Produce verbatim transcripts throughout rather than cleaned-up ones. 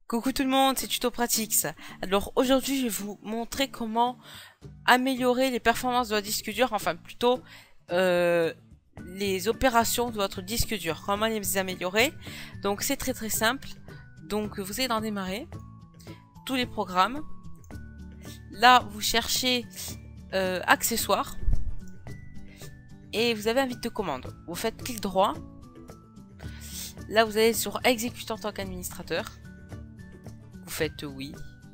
Coucou tout le monde, c'est TutoPratix. Alors aujourd'hui je vais vous montrer comment améliorer les performances de votre disque dur, enfin plutôt euh, les opérations de votre disque dur, comment les améliorer. Donc c'est très très simple. Donc vous allez dans démarrer, tous les programmes. Là vous cherchez euh, accessoires et vous avez un vide de commande. Vous faites clic droit. Là vous allez sur exécuter en tant qu'administrateur. Vous faites oui.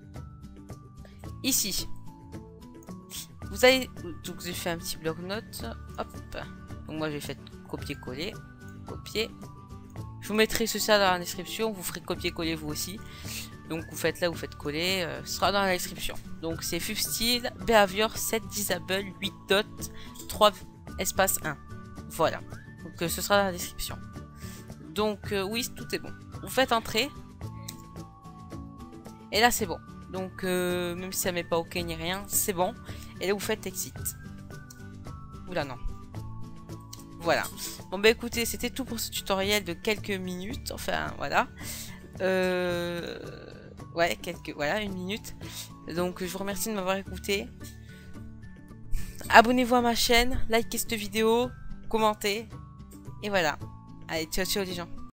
Ici, vous avez donc j'ai fait un petit bloc-notes. Hop. Donc moi j'ai fait copier-coller, copier. Je vous mettrai ceci dans la description. Vous ferez copier-coller vous aussi. Donc vous faites là, vous faites coller. Euh, ce sera dans la description. Donc c'est fufstyle, behavior, set disable, huit dot, trois espace un. Voilà. Donc euh, ce sera dans la description. Donc euh, oui, tout est bon. Vous faites entrer. Et là c'est bon. Donc euh, même si ça met pas OK ni rien, c'est bon. Et là vous faites exit. Oula non. Voilà. Bon bah écoutez, c'était tout pour ce tutoriel de quelques minutes. Enfin voilà. Euh... Ouais, quelques. Voilà, une minute. Donc je vous remercie de m'avoir écouté. Abonnez-vous à ma chaîne, likez cette vidéo, commentez. Et voilà. Allez, ciao ciao les gens.